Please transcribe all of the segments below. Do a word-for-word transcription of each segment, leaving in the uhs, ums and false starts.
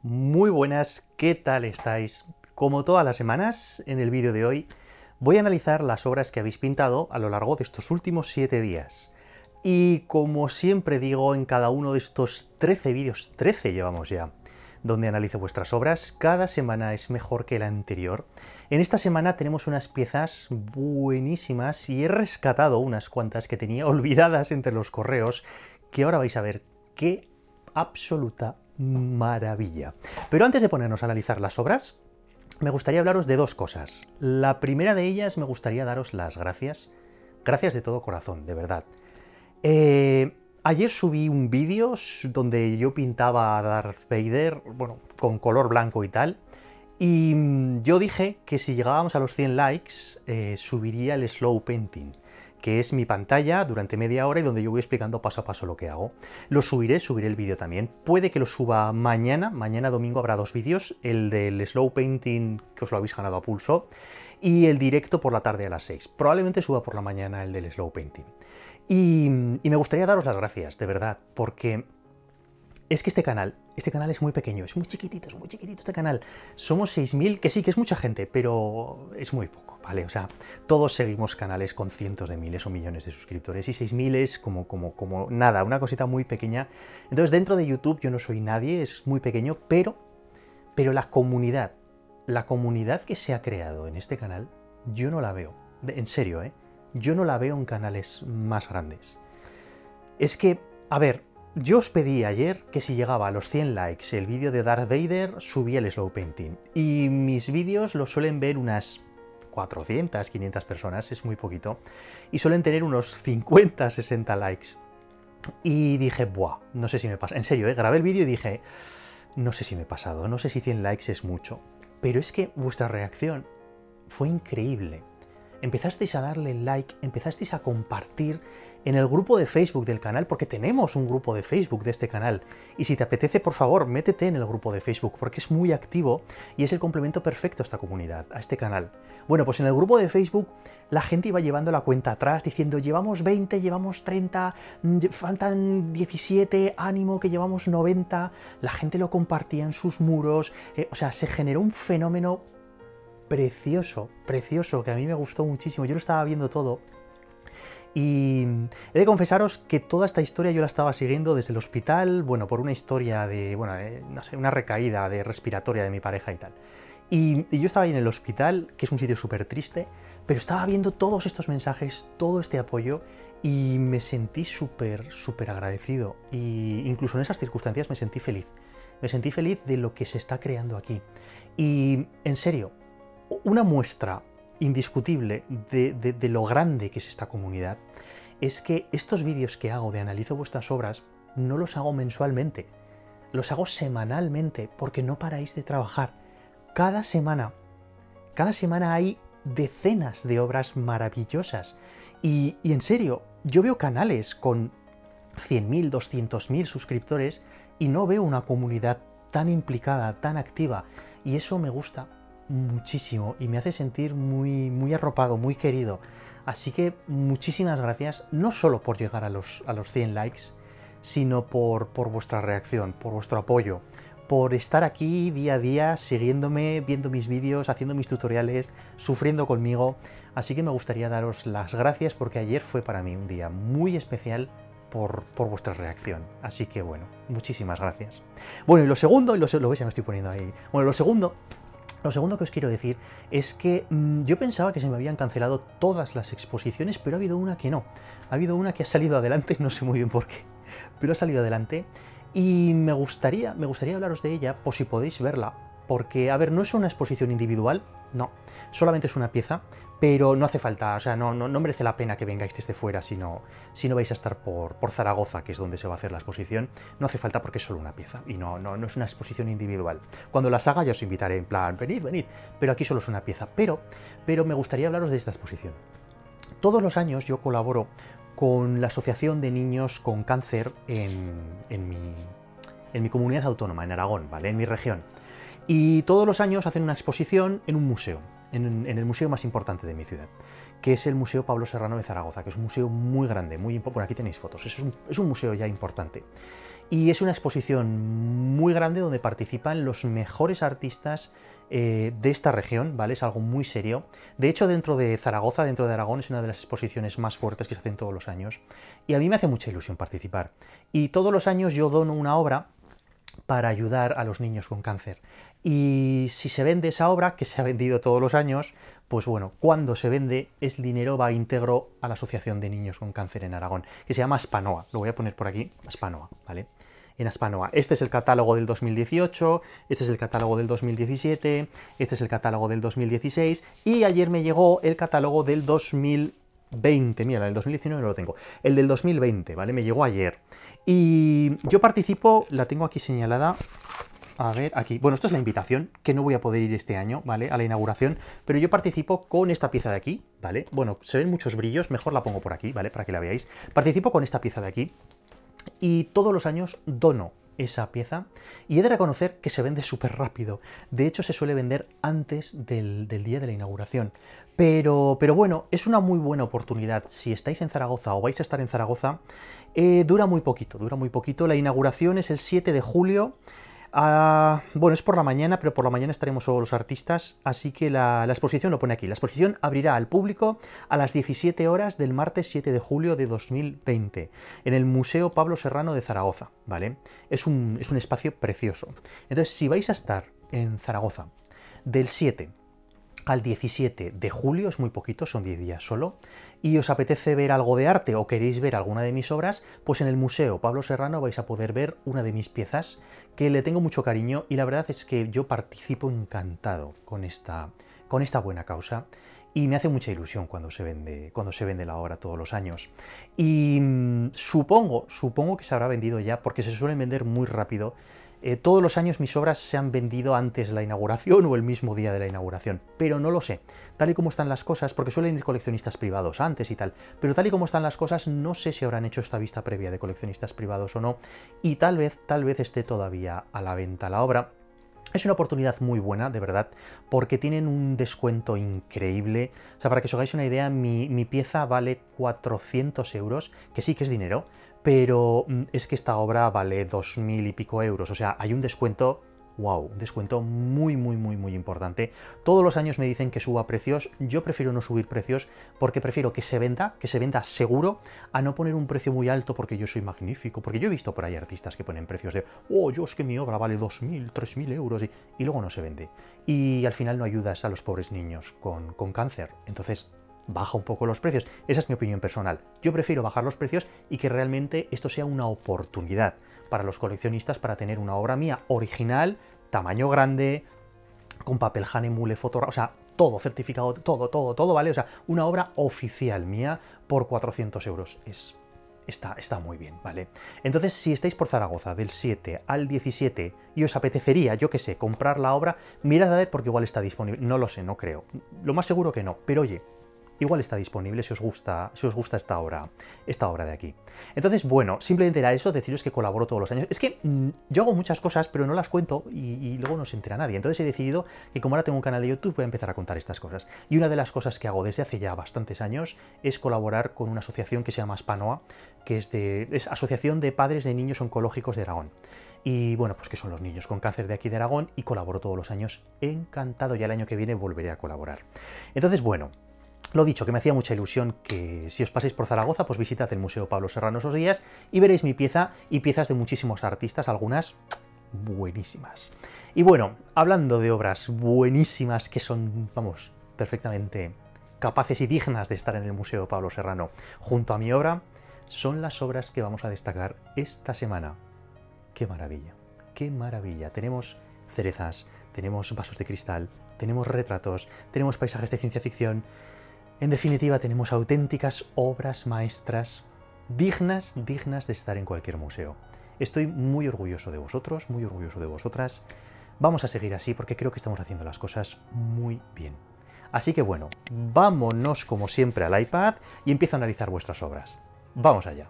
Muy buenas, ¿qué tal estáis? Como todas las semanas, en el vídeo de hoy voy a analizar las obras que habéis pintado a lo largo de estos últimos siete días. Y como siempre digo en cada uno de estos trece vídeos, trece llevamos ya, donde analizo vuestras obras, cada semana es mejor que la anterior. En esta semana tenemos unas piezas buenísimas y he rescatado unas cuantas que tenía olvidadas entre los correos, que ahora vais a ver qué absoluta maravilla. Pero antes de ponernos a analizar las obras, me gustaría hablaros de dos cosas. La primera de ellas, me gustaría daros las gracias. Gracias de todo corazón, de verdad. Eh, ayer subí un vídeo donde yo pintaba a Darth Vader, bueno, con color blanco y tal, y yo dije que si llegábamos a los cien likes, eh, subiría el slow painting, que es mi pantalla durante media hora y donde yo voy explicando paso a paso lo que hago. Lo subiré, subiré el vídeo también. Puede que lo suba mañana, mañana domingo habrá dos vídeos, el del slow painting, que os lo habéis ganado a pulso, y el directo por la tarde a las seis. Probablemente suba por la mañana el del slow painting. Y, y me gustaría daros las gracias, de verdad, porque es que este canal, este canal es muy pequeño, es muy chiquitito, es muy chiquitito este canal. Somos seis mil, que sí, que es mucha gente, pero es muy poco, ¿vale? O sea, todos seguimos canales con cientos de miles o millones de suscriptores y seis mil es como, como, como nada, una cosita muy pequeña. Entonces, dentro de YouTube yo no soy nadie, es muy pequeño, pero, pero la comunidad, la comunidad que se ha creado en este canal, yo no la veo, en serio, ¿eh? Yo no la veo en canales más grandes. Es que, a ver, yo os pedí ayer que si llegaba a los cien likes el vídeo de Darth Vader, subía el slow painting. Y mis vídeos los suelen ver unas cuatrocientas, quinientas personas, es muy poquito, y suelen tener unos cincuenta, sesenta likes. Y dije, buah, no sé si me pasa. En serio, ¿eh? Grabé el vídeo y dije, no sé si me he pasado, no sé si cien likes es mucho. Pero es que vuestra reacción fue increíble. Empezasteis a darle like, empezasteis a compartir en el grupo de Facebook del canal, porque tenemos un grupo de Facebook de este canal, y si te apetece, por favor, métete en el grupo de Facebook, porque es muy activo y es el complemento perfecto a esta comunidad, a este canal. Bueno, pues en el grupo de Facebook la gente iba llevando la cuenta atrás, diciendo, llevamos veinte, llevamos treinta, faltan diecisiete, ánimo, que llevamos noventa, la gente lo compartía en sus muros, eh, o sea, se generó un fenómeno precioso, precioso, que a mí me gustó muchísimo. Yo lo estaba viendo todo y he de confesaros que toda esta historia yo la estaba siguiendo desde el hospital, bueno, por una historia de, bueno, eh, no sé, una recaída de respiratoria de mi pareja y tal. Y, y yo estaba ahí en el hospital, que es un sitio súper triste, pero estaba viendo todos estos mensajes, todo este apoyo, y me sentí súper, súper agradecido. Y incluso en esas circunstancias me sentí feliz. Me sentí feliz de lo que se está creando aquí. Y, en serio, una muestra indiscutible de, de, de lo grande que es esta comunidad es que estos vídeos que hago de analizo vuestras obras no los hago mensualmente, los hago semanalmente porque no paráis de trabajar. Cada semana, cada semana hay decenas de obras maravillosas y, y en serio, yo veo canales con cien mil, doscientos mil suscriptores y no veo una comunidad tan implicada, tan activa, y eso me gusta muchísimo y me hace sentir muy, muy arropado, muy querido. Así que muchísimas gracias, no solo por llegar a los, a los cien likes, sino por, por vuestra reacción, por vuestro apoyo, por estar aquí día a día, siguiéndome, viendo mis vídeos, haciendo mis tutoriales, sufriendo conmigo. Así que me gustaría daros las gracias porque ayer fue para mí un día muy especial por, por vuestra reacción. Así que bueno, muchísimas gracias. Bueno, y lo segundo, y lo, lo veis, ya me estoy poniendo ahí. Bueno, lo segundo... Lo segundo que os quiero decir es que mmm, yo pensaba que se me habían cancelado todas las exposiciones, pero ha habido una que no. Ha habido una que ha salido adelante, no sé muy bien por qué, pero ha salido adelante. Y me gustaría, me gustaría hablaros de ella, por si podéis verla, porque, a ver, no es una exposición individual, no, solamente es una pieza, pero no hace falta, o sea, no, no, no merece la pena que vengáis desde fuera si no, si no vais a estar por, por Zaragoza, que es donde se va a hacer la exposición. No hace falta porque es solo una pieza y no, no, no es una exposición individual. Cuando las haga ya os invitaré en plan, venid, venid, pero aquí solo es una pieza. Pero, pero me gustaría hablaros de esta exposición. Todos los años yo colaboro con la Asociación de Niños con Cáncer en, en, mi, en mi comunidad autónoma, en Aragón, ¿vale? En mi región. Y todos los años hacen una exposición en un museo, en, en el museo más importante de mi ciudad, que es el Museo Pablo Serrano de Zaragoza, que es un museo muy grande, muy importante. Bueno, aquí tenéis fotos, es un, es un museo ya importante. Y es una exposición muy grande donde participan los mejores artistas eh, de esta región, ¿vale? Es algo muy serio. De hecho, dentro de Zaragoza, dentro de Aragón, es una de las exposiciones más fuertes que se hacen todos los años. Y a mí me hace mucha ilusión participar. Y todos los años yo dono una obra para ayudar a los niños con cáncer. Y si se vende esa obra, que se ha vendido todos los años, pues bueno, cuando se vende, ese dinero va íntegro a la Asociación de Niños con Cáncer en Aragón, que se llama Aspanoa. Lo voy a poner por aquí, Aspanoa, ¿vale? En Aspanoa. Este es el catálogo del dos mil dieciocho, este es el catálogo del dos mil diecisiete, este es el catálogo del dos mil dieciséis, y ayer me llegó el catálogo del dos mil veinte. Mira, el del dos mil diecinueve no lo tengo. El del dos mil veinte, ¿vale? Me llegó ayer. Y yo participo, la tengo aquí señalada, a ver, aquí. Bueno, esto es la invitación, que no voy a poder ir este año, ¿vale? A la inauguración, pero yo participo con esta pieza de aquí, ¿vale? Bueno, se ven muchos brillos, mejor la pongo por aquí, ¿vale? Para que la veáis. Participo con esta pieza de aquí y todos los años dono esa pieza y he de reconocer que se vende súper rápido. De hecho, se suele vender antes del, del día de la inauguración. Pero, pero bueno, es una muy buena oportunidad. Si estáis en Zaragoza o vais a estar en Zaragoza, eh, dura muy poquito, dura muy poquito. La inauguración es el siete de julio. Uh, bueno, es por la mañana, pero por la mañana estaremos solo los artistas, así que la, la exposición lo pone aquí. La exposición abrirá al público a las diecisiete horas del martes siete de julio de dos mil veinte, en el Museo Pablo Serrano de Zaragoza, ¿vale? Es un, es un espacio precioso. Entonces, si vais a estar en Zaragoza del siete al diecisiete de julio, es muy poquito, son diez días solo, y os apetece ver algo de arte o queréis ver alguna de mis obras, pues en el Museo Pablo Serrano vais a poder ver una de mis piezas que le tengo mucho cariño y la verdad es que yo participo encantado con esta, con esta buena causa y me hace mucha ilusión cuando se vende, cuando se vende la obra todos los años. Y mmm, supongo, supongo que se habrá vendido ya porque se suelen vender muy rápido. Eh, todos los años mis obras se han vendido antes de la inauguración o el mismo día de la inauguración, pero no lo sé. Tal y como están las cosas, porque suelen ir coleccionistas privados antes y tal, pero tal y como están las cosas, no sé si habrán hecho esta vista previa de coleccionistas privados o no, y tal vez, tal vez esté todavía a la venta la obra. Es una oportunidad muy buena, de verdad, porque tienen un descuento increíble. O sea, para que os hagáis una idea, mi, mi pieza vale cuatrocientos euros, que sí que es dinero, pero es que esta obra vale dos mil y pico euros. O sea, hay un descuento, wow, un descuento muy, muy, muy, muy importante. Todos los años me dicen que suba precios. Yo prefiero no subir precios porque prefiero que se venda, que se venda seguro, a no poner un precio muy alto porque yo soy magnífico. Porque yo he visto por ahí artistas que ponen precios de, oh, yo es que mi obra vale dos mil, tres mil euros y, y luego no se vende. Y al final no ayudas a los pobres niños con, con cáncer. Entonces, baja un poco los precios. Esa es mi opinión personal. Yo prefiero bajar los precios y que realmente esto sea una oportunidad para los coleccionistas para tener una obra mía original, tamaño grande, con papel Hahnemühle, fotografía, o sea, todo certificado, todo, todo, todo, ¿vale? O sea, una obra oficial mía por cuatrocientos euros. Es, está, está muy bien, ¿vale? Entonces, si estáis por Zaragoza del siete al diecisiete y os apetecería, yo qué sé, comprar la obra, mirad a ver porque igual está disponible. No lo sé, no creo. Lo más seguro que no, pero oye, igual está disponible si os gusta, si os gusta esta obra, esta obra de aquí. Entonces, bueno, simplemente era eso, deciros que colaboro todos los años. Es que mmm, yo hago muchas cosas, pero no las cuento y, y luego no se entera nadie. Entonces he decidido que como ahora tengo un canal de YouTube, voy a empezar a contar estas cosas. Y una de las cosas que hago desde hace ya bastantes años es colaborar con una asociación que se llama Aspanoa, que es, de, es Asociación de Padres de Niños Oncológicos de Aragón. Y bueno, pues que son los niños con cáncer de aquí de Aragón y colaboro todos los años. Encantado, ya el año que viene volveré a colaborar. Entonces, bueno, lo dicho, que me hacía mucha ilusión que si os pasáis por Zaragoza, pues visitad el Museo Pablo Serrano esos días y veréis mi pieza y piezas de muchísimos artistas, algunas buenísimas. Y bueno, hablando de obras buenísimas que son, vamos, perfectamente capaces y dignas de estar en el Museo Pablo Serrano junto a mi obra, son las obras que vamos a destacar esta semana. ¡Qué maravilla! ¡Qué maravilla! Tenemos cerezas, tenemos vasos de cristal, tenemos retratos, tenemos paisajes de ciencia ficción. En definitiva, tenemos auténticas obras maestras dignas, dignas de estar en cualquier museo. Estoy muy orgulloso de vosotros, muy orgulloso de vosotras. Vamos a seguir así porque creo que estamos haciendo las cosas muy bien. Así que bueno, vámonos como siempre al iPad y empiezo a analizar vuestras obras. ¡Vamos allá!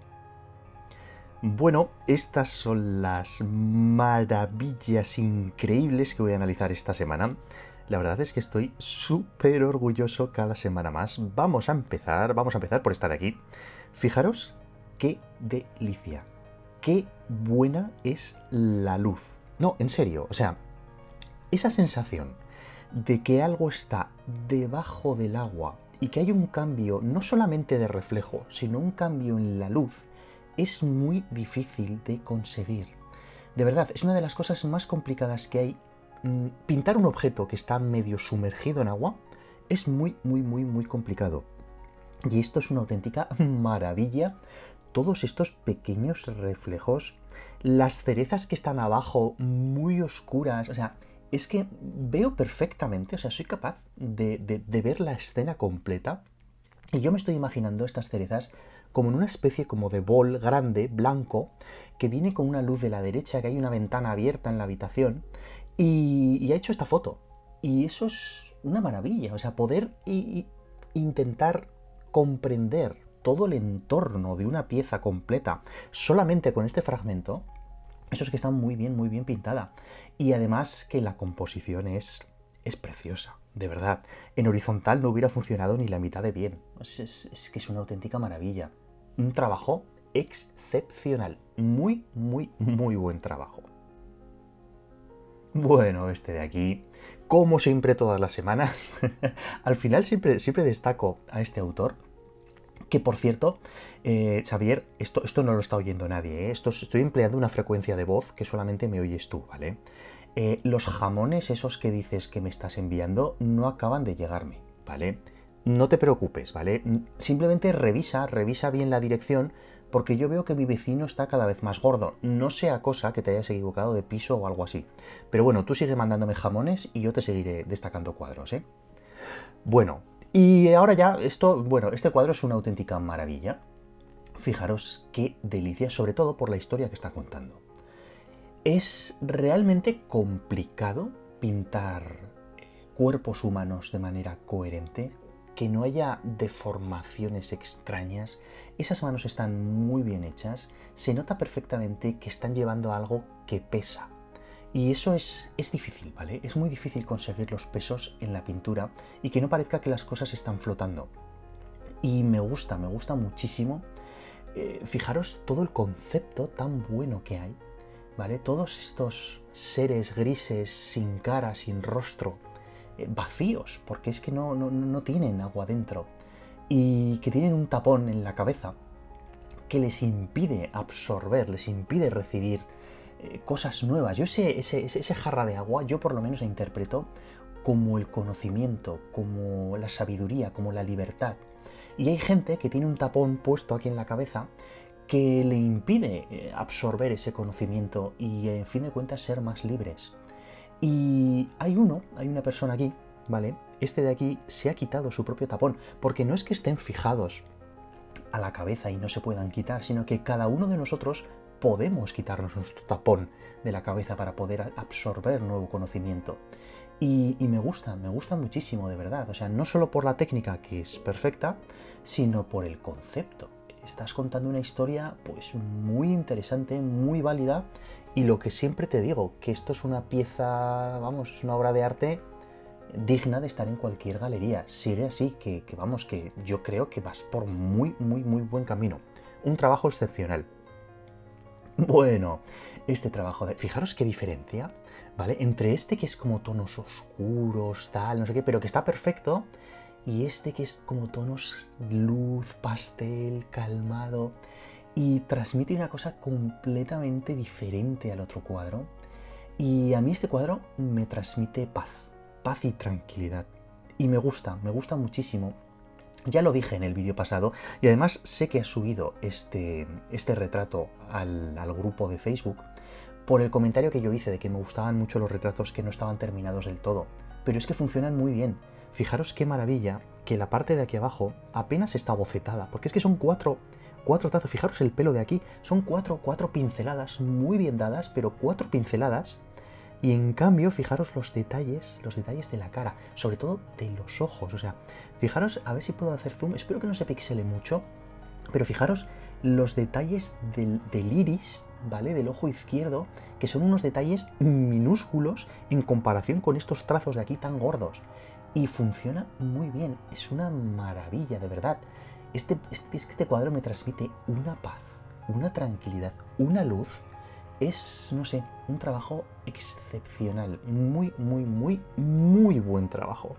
Bueno, estas son las maravillas increíbles que voy a analizar esta semana. La verdad es que estoy súper orgulloso cada semana más. Vamos a empezar, vamos a empezar por esta de aquí. Fijaros qué delicia. qué buena es la luz. No, en serio, o sea, esa sensación de que algo está debajo del agua y que hay un cambio no solamente de reflejo, sino un cambio en la luz, es muy difícil de conseguir. De verdad, es una de las cosas más complicadas que hay. Pintar un objeto que está medio sumergido en agua es muy, muy, muy, muy complicado. Y esto es una auténtica maravilla. Todos estos pequeños reflejos, las cerezas que están abajo muy oscuras, o sea, es que veo perfectamente, o sea, soy capaz de, de, de ver la escena completa y yo me estoy imaginando estas cerezas como en una especie como de bol grande, blanco, que viene con una luz de la derecha, que hay una ventana abierta en la habitación y, y ha hecho esta foto. Y eso es una maravilla, o sea, poder y, y intentar comprender todo el entorno de una pieza completa solamente con este fragmento. Eso es que está muy bien, muy bien pintada. Y además que la composición es, es preciosa, de verdad. En horizontal no hubiera funcionado ni la mitad de bien. Es, es, es que es una auténtica maravilla. Un trabajo excepcional. Muy, muy, muy buen trabajo. Bueno, este de aquí, como siempre todas las semanas, al final siempre, siempre destaco a este autor. Que por cierto, eh, Xavier, esto, esto no lo está oyendo nadie, ¿eh? Esto, estoy empleando una frecuencia de voz que solamente me oyes tú, ¿vale? Eh, los jamones esos que dices que me estás enviando no acaban de llegarme, ¿vale? No te preocupes, ¿vale? Simplemente revisa, revisa bien la dirección, porque yo veo que mi vecino está cada vez más gordo. No sea cosa que te hayas equivocado de piso o algo así. Pero bueno, tú sigue mandándome jamones y yo te seguiré destacando cuadros, ¿eh? Bueno, y ahora ya, esto, bueno, este cuadro es una auténtica maravilla. Fijaros qué delicia, sobre todo por la historia que está contando. Es realmente complicado pintar cuerpos humanos de manera coherente, que no haya deformaciones extrañas. Esas manos están muy bien hechas, se nota perfectamente que están llevando algo que pesa. Y eso es, es difícil, ¿vale? Es muy difícil conseguir los pesos en la pintura y que no parezca que las cosas están flotando. Y me gusta, me gusta muchísimo. Eh, fijaros todo el concepto tan bueno que hay, ¿vale? Todos estos seres grises, sin cara, sin rostro, eh, vacíos, porque es que no, no, no tienen agua dentro. Y que tienen un tapón en la cabeza que les impide absorber, les impide recibir cosas nuevas. Yo ese, ese, ese jarra de agua, yo por lo menos la interpreto como el conocimiento, como la sabiduría, como la libertad. Y hay gente que tiene un tapón puesto aquí en la cabeza que le impide absorber ese conocimiento y, en fin de cuentas, ser más libres. Y hay uno, hay una persona aquí, ¿vale? Este de aquí se ha quitado su propio tapón, porque no es que estén fijados a la cabeza y no se puedan quitar, sino que cada uno de nosotros podemos quitarnos nuestro tapón de la cabeza para poder absorber nuevo conocimiento. Y, y me gusta, me gusta muchísimo, de verdad. O sea, no solo por la técnica, que es perfecta, sino por el concepto. Estás contando una historia, pues, muy interesante, muy válida, y lo que siempre te digo, que esto es una pieza, vamos, es una obra de arte digna de estar en cualquier galería. Sigue así, que, que vamos, que yo creo que vas por muy, muy, muy buen camino. Un trabajo excepcional. Bueno, este trabajo de... Fijaros qué diferencia, ¿vale? Entre este que es como tonos oscuros, tal, no sé qué, pero que está perfecto, y este que es como tonos luz, pastel, calmado, y transmite una cosa completamente diferente al otro cuadro. Y a mí este cuadro me transmite paz, paz y tranquilidad. Y me gusta, me gusta muchísimo. Ya lo dije en el vídeo pasado, y además sé que has subido este, este retrato al, al grupo de Facebook por el comentario que yo hice de que me gustaban mucho los retratos que no estaban terminados del todo. Pero es que funcionan muy bien. Fijaros qué maravilla que la parte de aquí abajo apenas está bocetada, porque es que son cuatro, cuatro trazos. Fijaros el pelo de aquí, son cuatro, cuatro pinceladas muy bien dadas, pero cuatro pinceladas. Y en cambio, fijaros los detalles, los detalles de la cara, sobre todo de los ojos. O sea, fijaros, a ver si puedo hacer zoom, espero que no se pixele mucho, pero fijaros los detalles del, del iris, ¿vale? Del ojo izquierdo, que son unos detalles minúsculos en comparación con estos trazos de aquí tan gordos. Y funciona muy bien, es una maravilla, de verdad. Este, este, este cuadro me transmite una paz, una tranquilidad, una luz. Es, no sé, un trabajo excepcional. Muy, muy, muy, muy buen trabajo.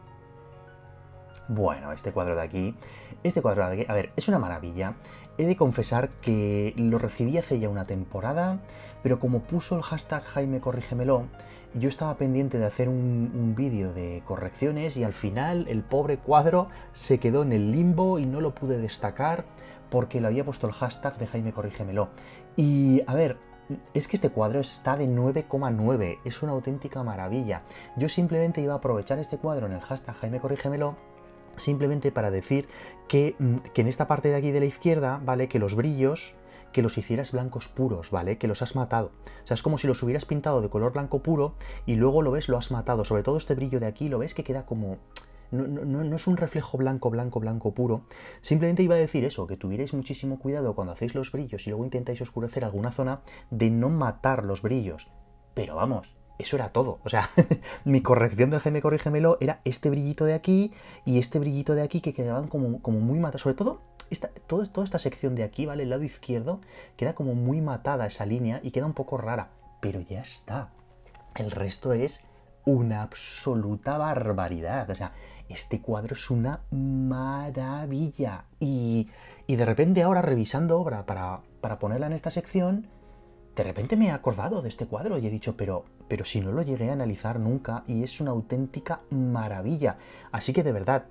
Bueno, este cuadro de aquí, este cuadro de aquí, a ver, es una maravilla. He de confesar que lo recibí hace ya una temporada, pero como puso el hashtag Jaime Corrígemelo, yo estaba pendiente de hacer un, un vídeo de correcciones y al final el pobre cuadro se quedó en el limbo y no lo pude destacar porque lo había puesto el hashtag de Jaime Corrígemelo. Y, a ver, es que este cuadro está de nueve coma nueve, es una auténtica maravilla. Yo simplemente iba a aprovechar este cuadro en el hashtag Jaime Corrígemelo simplemente para decir que, que en esta parte de aquí de la izquierda, ¿vale? Que los brillos, que los hicieras blancos puros, ¿vale? Que los has matado. O sea, es como si los hubieras pintado de color blanco puro y luego lo ves, lo has matado. Sobre todo este brillo de aquí, lo ves que queda como... No, no, no es un reflejo blanco, blanco, blanco puro. Simplemente iba a decir eso, que tuvierais muchísimo cuidado cuando hacéis los brillos y luego intentáis oscurecer alguna zona, de no matar los brillos. Pero vamos, eso era todo. O sea, mi corrección del Jaime Corrígemelo era este brillito de aquí y este brillito de aquí que quedaban como, como muy matados. Sobre todo, esta, todo, toda esta sección de aquí, ¿vale? El lado izquierdo queda como muy matada esa línea y queda un poco rara. Pero ya está. El resto es una absoluta barbaridad. O sea, este cuadro es una maravilla. Y, y de repente ahora, revisando obra para, para ponerla en esta sección, de repente me he acordado de este cuadro y he dicho, pero, pero si no lo llegué a analizar nunca y es una auténtica maravilla. Así que de verdad,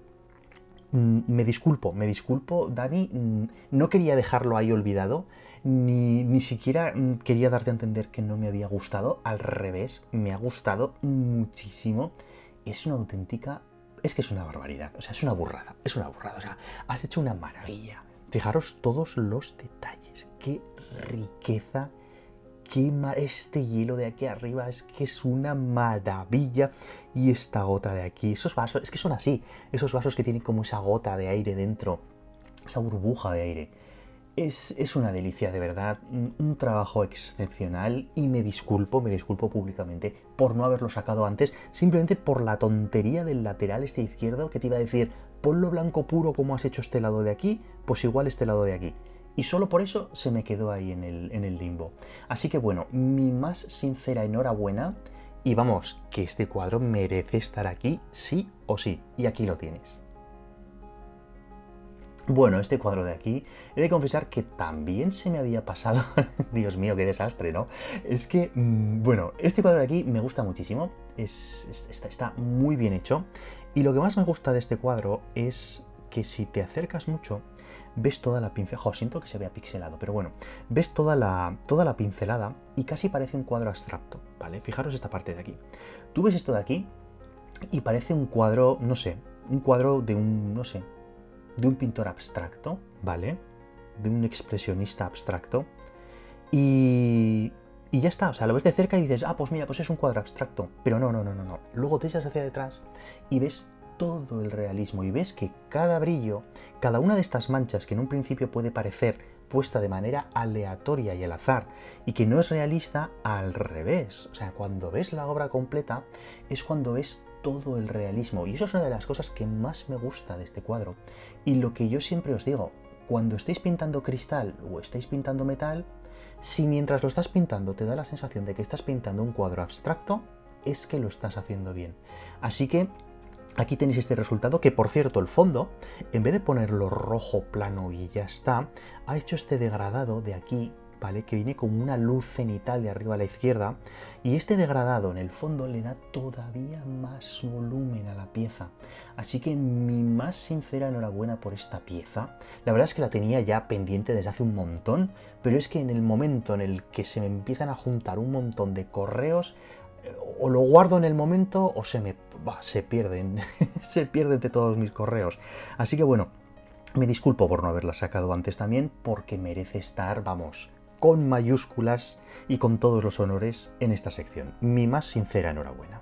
me disculpo, me disculpo, Dani, no quería dejarlo ahí olvidado, ni, ni siquiera quería darte a entender que no me había gustado, al revés, me ha gustado muchísimo. Es una auténtica, es que es una barbaridad, o sea, es una burrada, es una burrada, o sea, has hecho una maravilla. Fijaros todos los detalles, qué riqueza. Este hielo de aquí arriba es que es una maravilla. Y esta gota de aquí, esos vasos, es que son así, esos vasos que tienen como esa gota de aire dentro, esa burbuja de aire. Es, es una delicia, de verdad, un trabajo excepcional y me disculpo, me disculpo públicamente por no haberlo sacado antes, simplemente por la tontería del lateral este izquierdo que te iba a decir, ponlo blanco puro como has hecho este lado de aquí, pues igual este lado de aquí. Y solo por eso se me quedó ahí en el, en el limbo. Así que bueno, mi más sincera enhorabuena. Y vamos, que este cuadro merece estar aquí sí o sí. Y aquí lo tienes. Bueno, este cuadro de aquí, he de confesar que también se me había pasado. Dios mío, qué desastre, ¿no? Es que, mmm, bueno, este cuadro de aquí me gusta muchísimo. Es, es, está, está muy bien hecho. Y lo que más me gusta de este cuadro es que si te acercas mucho, ves toda la pincelada, jo, siento que se vea pixelado, pero bueno, ves toda la, toda la pincelada y casi parece un cuadro abstracto, ¿vale? Fijaros esta parte de aquí. Tú ves esto de aquí y parece un cuadro, no sé, un cuadro de un, no sé, de un pintor abstracto, ¿vale? De un expresionista abstracto. Y, y ya está, o sea, lo ves de cerca y dices, ah, pues mira, pues es un cuadro abstracto. Pero no, no, no, no, no. Luego te echas hacia detrás y ves todo el realismo y ves que cada brillo, cada una de estas manchas que en un principio puede parecer puesta de manera aleatoria y al azar y que no es realista, al revés. O sea, cuando ves la obra completa es cuando ves todo el realismo y eso es una de las cosas que más me gusta de este cuadro. Y lo que yo siempre os digo, cuando estéis pintando cristal o estáis pintando metal, si mientras lo estás pintando te da la sensación de que estás pintando un cuadro abstracto, es que lo estás haciendo bien. Así que aquí tenéis este resultado, que por cierto el fondo, en vez de ponerlo rojo plano y ya está, ha hecho este degradado de aquí, ¿vale? Que viene como una luz cenital de arriba a la izquierda, y este degradado en el fondo le da todavía más volumen a la pieza. Así que mi más sincera enhorabuena por esta pieza. La verdad es que la tenía ya pendiente desde hace un montón, pero es que en el momento en el que se me empiezan a juntar un montón de correos, o lo guardo en el momento o se me bah, se pierden, se pierden de todos mis correos. Así que bueno, me disculpo por no haberla sacado antes también, porque merece estar, vamos, con mayúsculas y con todos los honores en esta sección. Mi más sincera enhorabuena.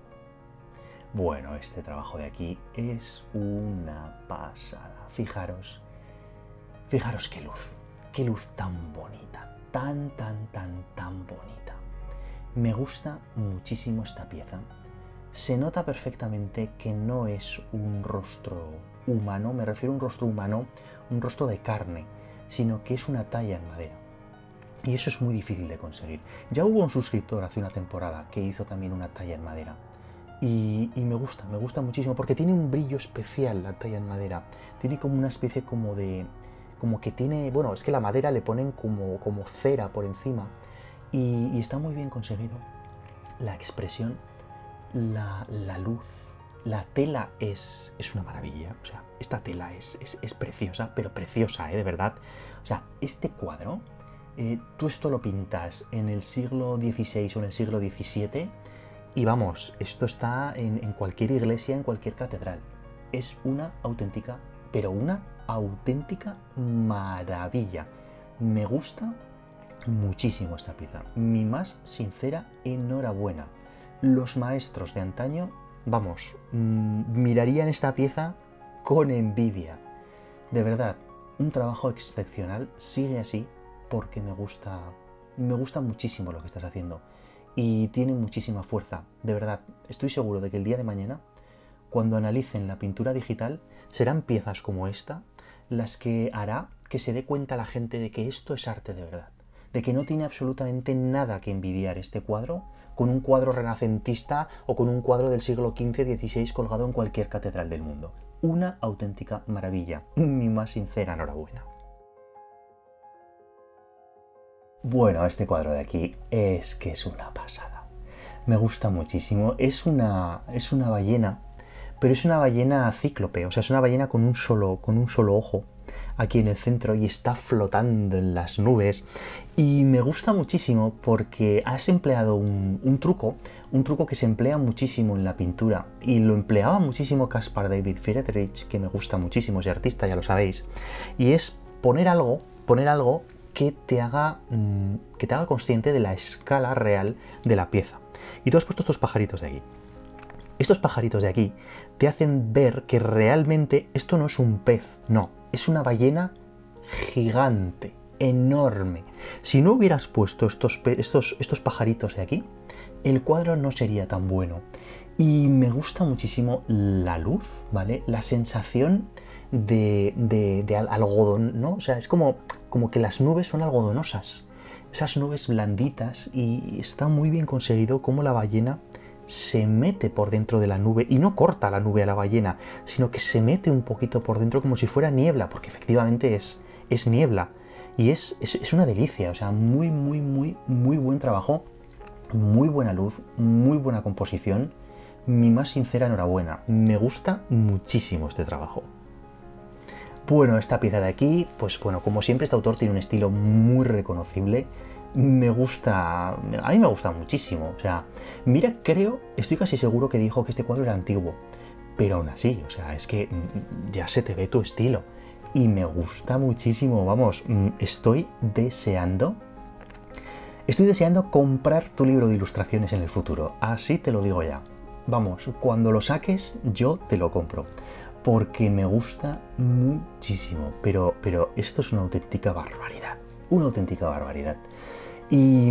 Bueno, este trabajo de aquí es una pasada. Fijaros, fijaros qué luz, qué luz tan bonita, tan, tan, tan, tan bonita. Me gusta muchísimo esta pieza. Se nota perfectamente que no es un rostro humano, me refiero a un rostro humano, un rostro de carne, sino que es una talla en madera. Y eso es muy difícil de conseguir. Ya hubo un suscriptor hace una temporada que hizo también una talla en madera. Y, y me gusta, me gusta muchísimo porque tiene un brillo especial la talla en madera. Tiene como una especie como de... como que tiene... bueno, es que la madera le ponen como, como cera por encima y, y está muy bien conseguido. La expresión, la, la luz, la tela es, es una maravilla. O sea, esta tela es, es, es preciosa, pero preciosa, ¿eh? De verdad. O sea, este cuadro, eh, tú esto lo pintas en el siglo dieciséis o en el siglo diecisiete y vamos, esto está en, en cualquier iglesia, en cualquier catedral. Es una auténtica, pero una auténtica maravilla. Me gusta muchísimo esta pieza. Mi más sincera enhorabuena. Los maestros de antaño, vamos, mmm, mirarían esta pieza con envidia. De verdad, un trabajo excepcional. Sigue así porque me gusta, me gusta muchísimo lo que estás haciendo. Y tiene muchísima fuerza. De verdad, estoy seguro de que el día de mañana, cuando analicen la pintura digital, serán piezas como esta las que hará que se dé cuenta la gente de que esto es arte de verdad. De que no tiene absolutamente nada que envidiar este cuadro con un cuadro renacentista o con un cuadro del siglo quince dieciséis colgado en cualquier catedral del mundo. Una auténtica maravilla. Mi más sincera enhorabuena. Bueno, este cuadro de aquí es que es una pasada. Me gusta muchísimo. Es una, es una ballena, pero es una ballena cíclope, o sea, es una ballena con un solo, con un solo ojo aquí en el centro y está flotando en las nubes. Y me gusta muchísimo porque has empleado un, un truco, un truco que se emplea muchísimo en la pintura y lo empleaba muchísimo Caspar David Friedrich, que me gusta muchísimo, ese artista, ya lo sabéis, y es poner algo, poner algo que te haga, que te haga consciente de la escala real de la pieza. Y tú has puesto estos pajaritos de aquí. Estos pajaritos de aquí te hacen ver que realmente esto no es un pez, no, es una ballena gigante, enorme. Si no hubieras puesto estos, estos, estos pajaritos de aquí, el cuadro no sería tan bueno. Y me gusta muchísimo la luz, ¿vale? La sensación de, de, de algodón, ¿no? O sea, es como, como que las nubes son algodonosas, esas nubes blanditas, y está muy bien conseguido cómo la ballena se mete por dentro de la nube y no corta la nube a la ballena, sino que se mete un poquito por dentro como si fuera niebla, porque efectivamente es, es niebla y es, es, es una delicia. O sea, muy, muy, muy, muy buen trabajo, muy buena luz, muy buena composición. Mi más sincera enhorabuena. Me gusta muchísimo este trabajo. Bueno, esta pieza de aquí, pues bueno, como siempre, este autor tiene un estilo muy reconocible. Me gusta, a mí me gusta muchísimo. O sea, mira, creo, estoy casi seguro que dijo que este cuadro era antiguo, pero aún así, o sea, es que ya se te ve tu estilo y me gusta muchísimo. Vamos, estoy deseando, estoy deseando comprar tu libro de ilustraciones en el futuro, así te lo digo ya. Vamos, cuando lo saques yo te lo compro, porque me gusta muchísimo, pero, pero esto es una auténtica barbaridad, una auténtica barbaridad. Y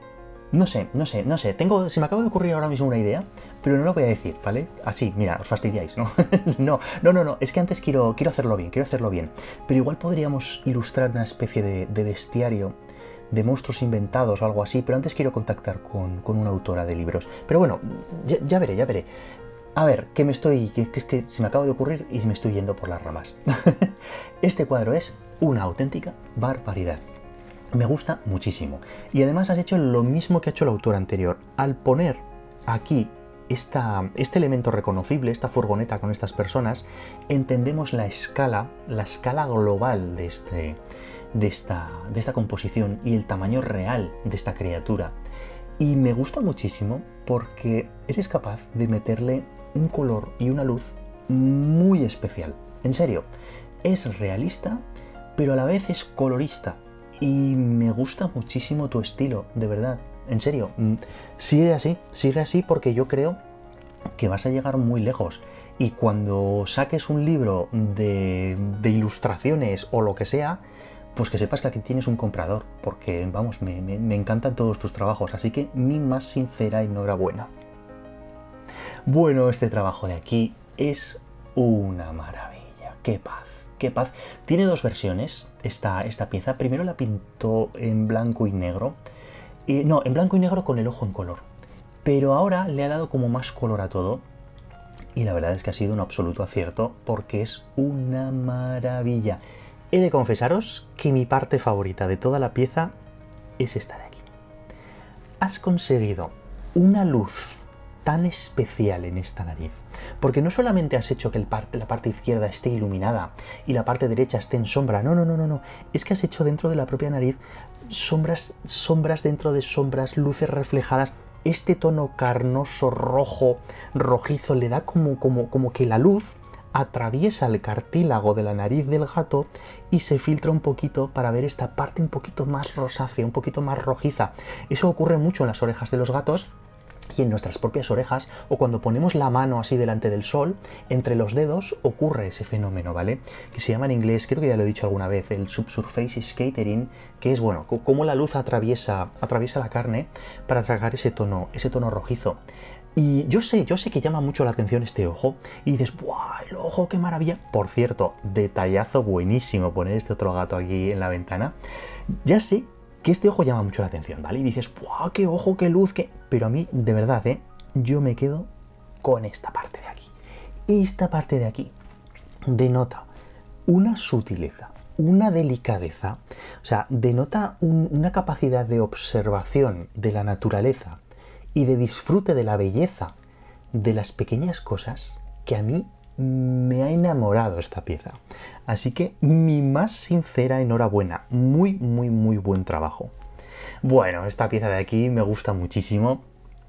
no sé, no sé, no sé, tengo, se me acaba de ocurrir ahora mismo una idea, pero no lo voy a decir, ¿vale? Así, mira, os fastidiáis, ¿no? no, no, no, no, es que antes quiero, quiero hacerlo bien, quiero hacerlo bien, pero igual podríamos ilustrar una especie de, de bestiario de monstruos inventados o algo así, pero antes quiero contactar con, con una autora de libros. Pero bueno, ya, ya veré, ya veré. A ver, que me estoy, que, que es que se me acaba de ocurrir y me estoy yendo por las ramas. Este cuadro es una auténtica barbaridad. Me gusta muchísimo. Y además has hecho lo mismo que ha hecho el autor anterior. Al poner aquí esta, este elemento reconocible, esta furgoneta con estas personas, entendemos la escala, la escala global de, este, de, esta, de esta composición y el tamaño real de esta criatura. Y me gusta muchísimo porque eres capaz de meterle un color y una luz muy especial. En serio, es realista, pero a la vez es colorista. Y me gusta muchísimo tu estilo, de verdad, en serio. Sigue así, sigue así porque yo creo que vas a llegar muy lejos. Y cuando saques un libro de, de ilustraciones o lo que sea, pues que sepas que aquí tienes un comprador, porque, vamos, me, me, me encantan todos tus trabajos, así que mi más sincera enhorabuena. Bueno, este trabajo de aquí es una maravilla, qué paz, qué paz. Tiene dos versiones esta, esta pieza. Primero la pintó en blanco y negro. Eh, no, en blanco y negro con el ojo en color. Pero ahora le ha dado como más color a todo. Y la verdad es que ha sido un absoluto acierto porque es una maravilla. He de confesaros que mi parte favorita de toda la pieza es esta de aquí. Has conseguido una luz tan especial en esta nariz, porque no solamente has hecho que el parte, la parte izquierda esté iluminada y la parte derecha esté en sombra, no, no, no, no, no, es que has hecho dentro de la propia nariz sombras, sombras dentro de sombras, luces reflejadas. Este tono carnoso, rojo, rojizo, le da como, como, como que la luz atraviesa el cartílago de la nariz del gato y se filtra un poquito para ver esta parte un poquito más rosácea, un poquito más rojiza. Eso ocurre mucho en las orejas de los gatos y en nuestras propias orejas, o cuando ponemos la mano así delante del sol, entre los dedos ocurre ese fenómeno, ¿vale? Que se llama en inglés, creo que ya lo he dicho alguna vez, el subsurface scattering, que es, bueno, cómo la luz atraviesa, atraviesa la carne para sacar ese tono, ese tono rojizo. Y yo sé, yo sé que llama mucho la atención este ojo, y dices, ¡buah, el ojo, qué maravilla! Por cierto, detallazo buenísimo poner este otro gato aquí en la ventana. Ya sé que este ojo llama mucho la atención, ¿vale? Y dices, ¡buah, qué ojo, qué luz, qué...! Pero a mí, de verdad, ¿eh? Yo me quedo con esta parte de aquí. Esta parte de aquí denota una sutileza, una delicadeza, o sea, denota un, una capacidad de observación de la naturaleza y de disfrute de la belleza de las pequeñas cosas que a mí me ha enamorado esta pieza. Así que mi más sincera enhorabuena. Muy, muy, muy buen trabajo. Bueno, esta pieza de aquí me gusta muchísimo.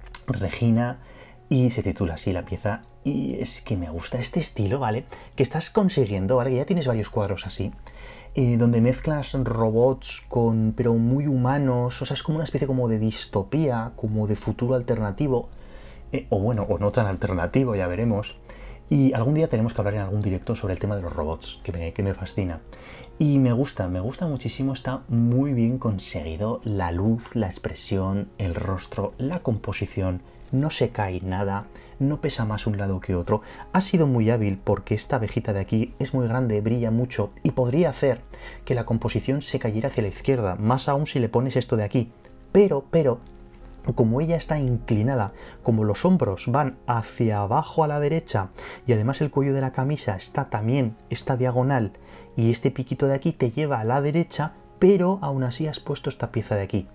Regina, y se titula así la pieza. Y es que me gusta este estilo, ¿vale? Que estás consiguiendo, ¿vale? Que ya tienes varios cuadros así. Eh, donde mezclas robots con, pero muy humanos. O sea, es como una especie como de distopía, como de futuro alternativo. Eh, o bueno, o no tan alternativo, ya veremos. Y algún día tenemos que hablar en algún directo sobre el tema de los robots, que me, que me fascina. Y me gusta, me gusta muchísimo, está muy bien conseguido. La luz, la expresión, el rostro, la composición, no se cae nada, no pesa más un lado que otro. Ha sido muy hábil porque esta abejita de aquí es muy grande, brilla mucho y podría hacer que la composición se cayera hacia la izquierda, más aún si le pones esto de aquí. Pero, pero... como ella está inclinada, como los hombros van hacia abajo a la derecha y además el cuello de la camisa está también, esta diagonal y este piquito de aquí te lleva a la derecha, pero aún así has puesto esta pieza de aquí.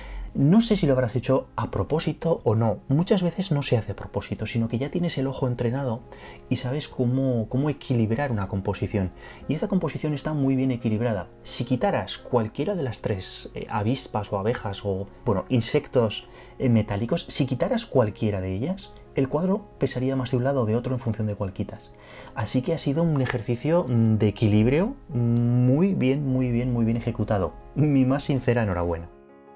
No sé si lo habrás hecho a propósito o no. Muchas veces no se hace a propósito, sino que ya tienes el ojo entrenado y sabes cómo, cómo equilibrar una composición. Y esta composición está muy bien equilibrada. Si quitaras cualquiera de las tres eh, avispas o abejas o, bueno, insectos eh, metálicos, si quitaras cualquiera de ellas, el cuadro pesaría más de un lado o de otro en función de cuál quitas. Así que ha sido un ejercicio de equilibrio muy bien, muy bien, muy bien ejecutado. Mi más sincera enhorabuena.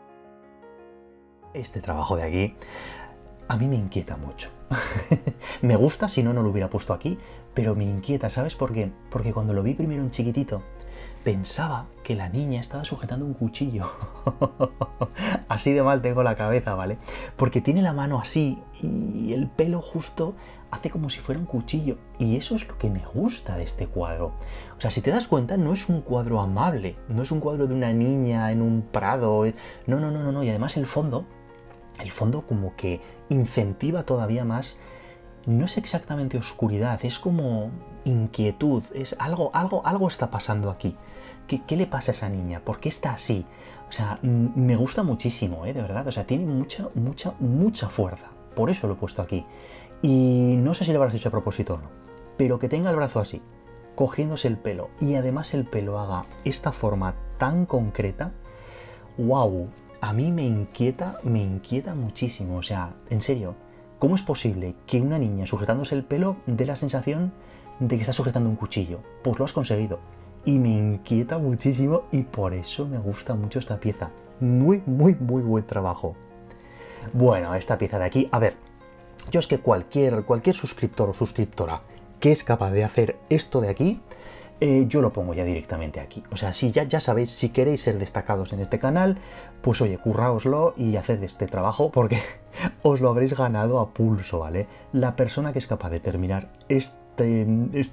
Este trabajo de aquí a mí me inquieta mucho. Me gusta, si no, no lo hubiera puesto aquí, pero me inquieta, ¿sabes por qué? Porque cuando lo vi primero en chiquitito, pensaba que la niña estaba sujetando un cuchillo. Así de mal tengo la cabeza, ¿vale? Porque tiene la mano así y el pelo justo hace como si fuera un cuchillo. Y eso es lo que me gusta de este cuadro. O sea, si te das cuenta, no es un cuadro amable, no es un cuadro de una niña en un prado. No, no, no, no, no. Y además el fondo... El fondo como que incentiva todavía más, no es exactamente oscuridad, es como inquietud, es algo, algo, algo está pasando aquí. ¿Qué, qué le pasa a esa niña? ¿Por qué está así? O sea, me gusta muchísimo, ¿eh? De verdad, o sea, tiene mucha, mucha, mucha fuerza. Por eso lo he puesto aquí. Y no sé si lo habrás hecho a propósito o no, pero que tenga el brazo así, cogiéndose el pelo, y además el pelo haga esta forma tan concreta, ¡wow! A mí me inquieta, me inquieta muchísimo. O sea, en serio, ¿cómo es posible que una niña sujetándose el pelo dé la sensación de que está sujetando un cuchillo? Pues lo has conseguido. Y me inquieta muchísimo y por eso me gusta mucho esta pieza. Muy, muy, muy buen trabajo. Bueno, esta pieza de aquí, a ver, yo es que cualquier, cualquier suscriptor o suscriptora que es capaz de hacer esto de aquí, Eh, yo lo pongo ya directamente aquí. O sea, si ya, ya sabéis, si queréis ser destacados en este canal, pues oye, curraoslo y haced este trabajo porque os lo habréis ganado a pulso, ¿vale? La persona que es capaz de terminar este, esta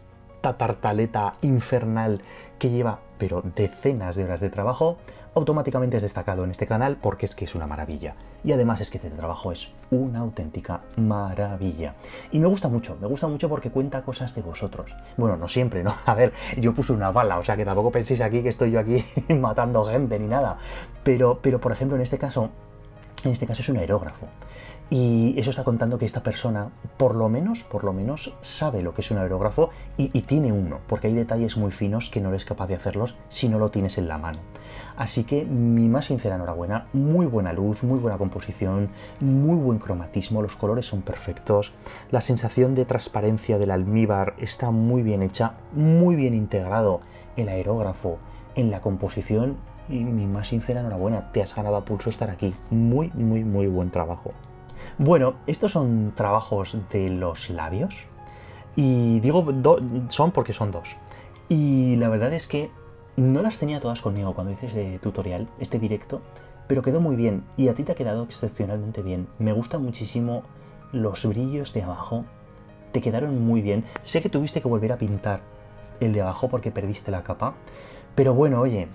esta tartaleta infernal que lleva, pero decenas de horas de trabajo, automáticamente es destacado en este canal porque es que es una maravilla. Y además es que este trabajo es una auténtica maravilla. Y me gusta mucho, me gusta mucho porque cuenta cosas de vosotros. Bueno, no siempre, ¿no? A ver, yo puse una bala, o sea que tampoco penséis aquí que estoy yo aquí matando gente ni nada. Pero, pero por ejemplo, en este caso, en este caso es un aerógrafo. Y eso está contando que esta persona, por lo menos, por lo menos, sabe lo que es un aerógrafo y, y tiene uno, porque hay detalles muy finos que no eres capaz de hacerlos si no lo tienes en la mano. Así que mi más sincera enhorabuena, muy buena luz, muy buena composición, muy buen cromatismo, los colores son perfectos, la sensación de transparencia del almíbar está muy bien hecha, muy bien integrado el aerógrafo en la composición y mi más sincera enhorabuena, te has ganado a pulso estar aquí, muy, muy, muy buen trabajo. Bueno, estos son trabajos de los labios y digo do, son porque son dos y la verdad es que no las tenía todas conmigo cuando hice este tutorial, este directo, pero quedó muy bien y a ti te ha quedado excepcionalmente bien. Me gustan muchísimo los brillos de abajo, te quedaron muy bien. Sé que tuviste que volver a pintar el de abajo porque perdiste la capa, pero bueno, oye,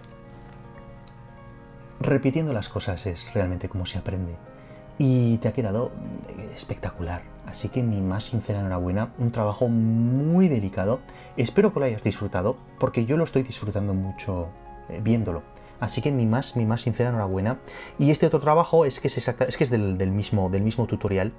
repitiendo las cosas es realmente como se aprende. Y te ha quedado espectacular, así que mi más sincera enhorabuena, un trabajo muy delicado, espero que lo hayas disfrutado, porque yo lo estoy disfrutando mucho eh, viéndolo, así que mi más, mi más sincera enhorabuena. Y este otro trabajo es que es, exacta, es, que es del, del, mismo, del mismo tutorial.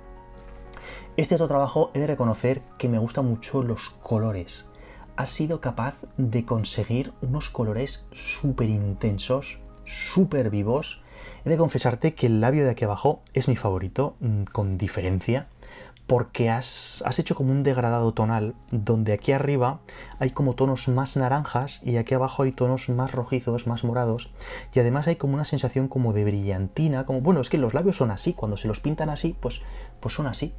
Este otro trabajo he de reconocer que me gustan mucho los colores, has sido capaz de conseguir unos colores súper intensos, súper vivos. He de confesarte que el labio de aquí abajo es mi favorito, con diferencia, porque has, has hecho como un degradado tonal, donde aquí arriba hay como tonos más naranjas y aquí abajo hay tonos más rojizos, más morados, y además hay como una sensación como de brillantina, como, bueno, es que los labios son así, cuando se los pintan así, pues, pues son así.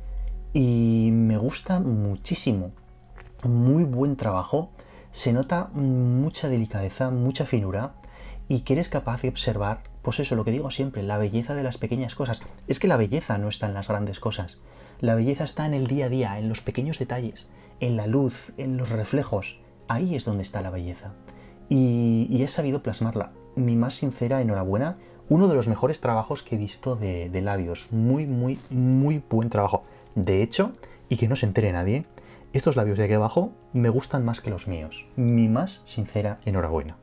Y me gusta muchísimo, muy buen trabajo, se nota mucha delicadeza, mucha finura, y que eres capaz de observar, pues eso, lo que digo siempre, la belleza de las pequeñas cosas. Es que la belleza no está en las grandes cosas, la belleza está en el día a día, en los pequeños detalles, en la luz, en los reflejos, ahí es donde está la belleza. Y, y he sabido plasmarla. Mi más sincera enhorabuena, uno de los mejores trabajos que he visto de, de labios, muy, muy, muy buen trabajo. De hecho, y que no se entere nadie, estos labios de aquí abajo me gustan más que los míos. Mi más sincera enhorabuena.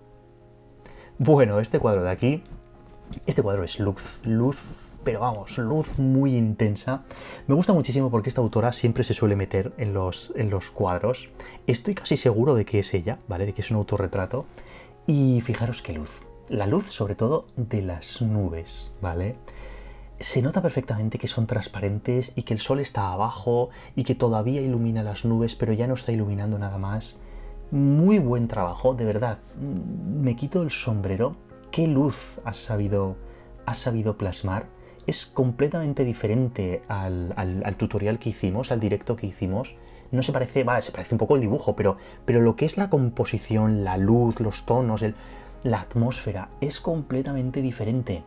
Bueno, este cuadro de aquí, este cuadro es luz, luz, pero vamos, luz muy intensa. Me gusta muchísimo porque esta autora siempre se suele meter en los, en los cuadros. Estoy casi seguro de que es ella, ¿vale? De que es un autorretrato. Y fijaros qué luz. La luz, sobre todo, de las nubes, ¿vale? Se nota perfectamente que son transparentes y que el sol está abajo y que todavía ilumina las nubes, pero ya no está iluminando nada más. Muy buen trabajo, de verdad. Me quito el sombrero. ¿Qué luz has sabido, has sabido plasmar? Es completamente diferente al, al, al tutorial que hicimos, al directo que hicimos. No se parece, vale, se parece un poco al dibujo, pero, pero lo que es la composición, la luz, los tonos, el, la atmósfera, es completamente diferente.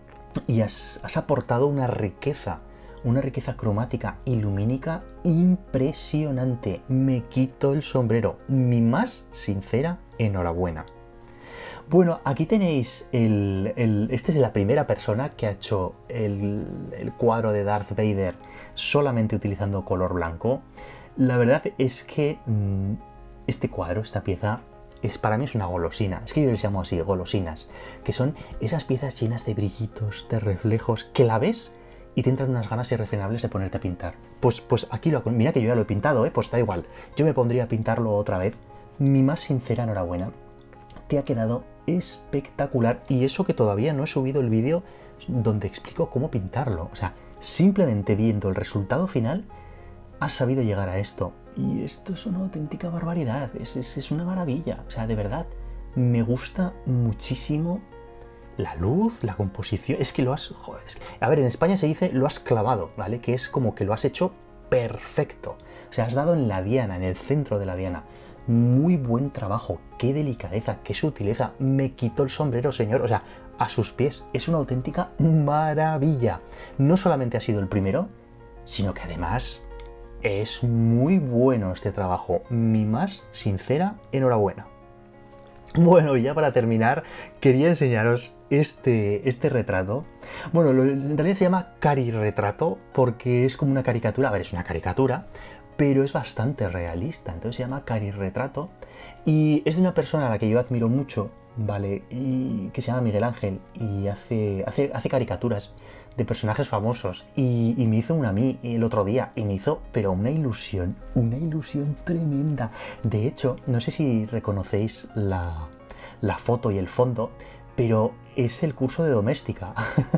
Y has, has aportado una riqueza, una riqueza cromática y lumínica impresionante. Me quito el sombrero. Mi más sincera enhorabuena. Bueno, aquí tenéis el, el... Esta es la primera persona que ha hecho el, el cuadro de Darth Vader solamente utilizando color blanco. La verdad es que mmm, este cuadro, esta pieza, es, para mí es una golosina. Es que yo les llamo así, golosinas. Que son esas piezas llenas de brillitos, de reflejos, que la ves y te entran unas ganas irrefrenables de ponerte a pintar. Pues, pues aquí lo mira que yo ya lo he pintado, ¿eh? Pues da igual. Yo me pondría a pintarlo otra vez. Mi más sincera enhorabuena. Te ha quedado espectacular. Y eso que todavía no he subido el vídeo donde explico cómo pintarlo. O sea, simplemente viendo el resultado final, has sabido llegar a esto. Y esto es una auténtica barbaridad. Es, es, es una maravilla. O sea, de verdad, me gusta muchísimo la luz, la composición. Es que lo has... Joder, es que, a ver, en España se dice lo has clavado, ¿vale? Que es como que lo has hecho perfecto. O sea, has dado en la diana, en el centro de la diana. Muy buen trabajo, qué delicadeza, qué sutileza. Me quito el sombrero, señor. O sea, a sus pies. Es una auténtica maravilla. No solamente ha sido el primero, sino que además es muy bueno este trabajo. Mi más sincera enhorabuena. Bueno, y ya para terminar, quería enseñaros este, este retrato. Bueno, lo, en realidad se llama cari-retrato porque es como una caricatura. A ver, es una caricatura, pero es bastante realista. Entonces se llama cari-retrato y es de una persona a la que yo admiro mucho, ¿vale? Y que se llama Miguel Ángel y hace, hace, hace caricaturas de personajes famosos y, y me hizo una a mí el otro día y me hizo pero una ilusión, una ilusión tremenda. De hecho, no sé si reconocéis la, la foto y el fondo, pero es el curso de doméstica.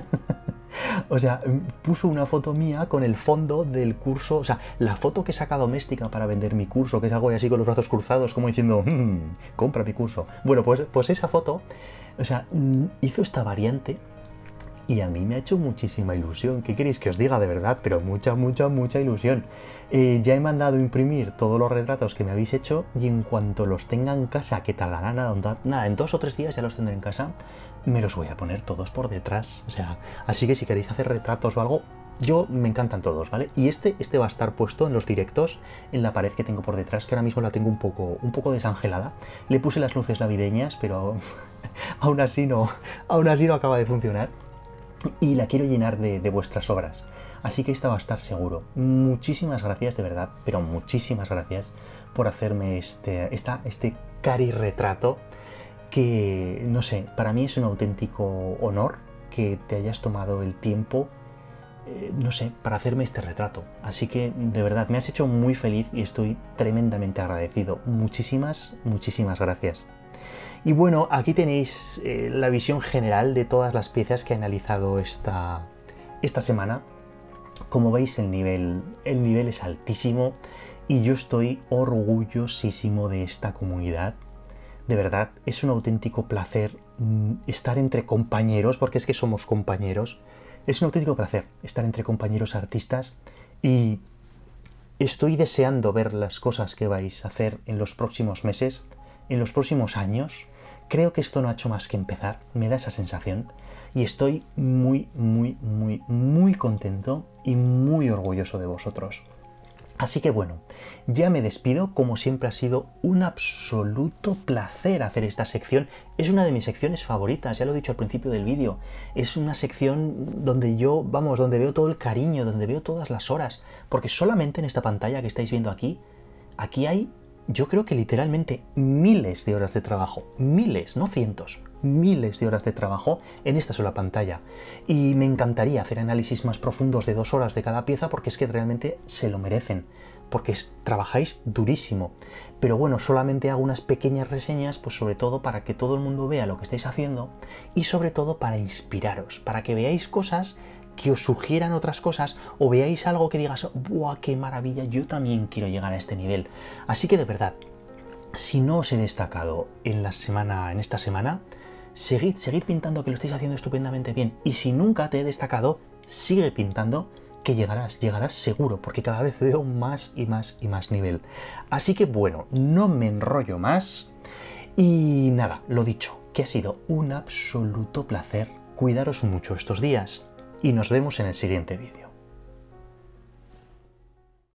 O sea, puso una foto mía con el fondo del curso, o sea, la foto que saca doméstica para vender mi curso, que es algo así con los brazos cruzados, como diciendo, mmm, compra mi curso. Bueno, pues, pues esa foto, o sea, hizo esta variante. Y a mí me ha hecho muchísima ilusión. ¿Qué queréis que os diga? De verdad, pero mucha, mucha, mucha ilusión. Eh, ya he mandado a imprimir todos los retratos que me habéis hecho y en cuanto los tenga en casa, que tardará nada, nada, en dos o tres días ya los tendré en casa, me los voy a poner todos por detrás. O sea, así que si queréis hacer retratos o algo, yo me encantan todos, ¿vale? Y este, este va a estar puesto en los directos, en la pared que tengo por detrás, que ahora mismo la tengo un poco, un poco desangelada. Le puse las luces navideñas, pero aún así no, aún así no acaba de funcionar. Y la quiero llenar de, de vuestras obras. Así que esta va a estar seguro. Muchísimas gracias, de verdad, pero muchísimas gracias por hacerme este, esta, este cari-retrato que, no sé, para mí es un auténtico honor que te hayas tomado el tiempo, eh, no sé, para hacerme este retrato. Así que, de verdad, me has hecho muy feliz y estoy tremendamente agradecido. Muchísimas, muchísimas gracias. Y bueno, aquí tenéis eh, la visión general de todas las piezas que he analizado esta, esta semana. Como veis, el nivel, el nivel es altísimo y yo estoy orgullosísimo de esta comunidad. De verdad, es un auténtico placer mmm, estar entre compañeros, porque es que somos compañeros. Es un auténtico placer estar entre compañeros artistas y estoy deseando ver las cosas que vais a hacer en los próximos meses, en los próximos años. Creo que esto no ha hecho más que empezar, me da esa sensación y estoy muy, muy, muy, muy contento y muy orgulloso de vosotros. Así que bueno, ya me despido, como siempre ha sido un absoluto placer hacer esta sección. Es una de mis secciones favoritas, ya lo he dicho al principio del vídeo. Es una sección donde yo, vamos, donde veo todo el cariño, donde veo todas las horas, porque solamente en esta pantalla que estáis viendo aquí, aquí hay... yo creo que literalmente miles de horas de trabajo, miles, no cientos, miles de horas de trabajo en esta sola pantalla. Y me encantaría hacer análisis más profundos de dos horas de cada pieza porque es que realmente se lo merecen, porque es, trabajáis durísimo. Pero bueno, solamente hago unas pequeñas reseñas, pues sobre todo para que todo el mundo vea lo que estáis haciendo y sobre todo para inspiraros, para que veáis cosas que os sugieran otras cosas o veáis algo que digas, ¡buah, qué maravilla! Yo también quiero llegar a este nivel. Así que de verdad, si no os he destacado en, la semana, en esta semana, seguid, seguid pintando, que lo estáis haciendo estupendamente bien. Y si nunca te he destacado, sigue pintando, que llegarás, llegarás seguro, porque cada vez veo más y más y más nivel. Así que bueno, no me enrollo más y nada, lo dicho, que ha sido un absoluto placer. Cuidaros mucho estos días. Y nos vemos en el siguiente vídeo.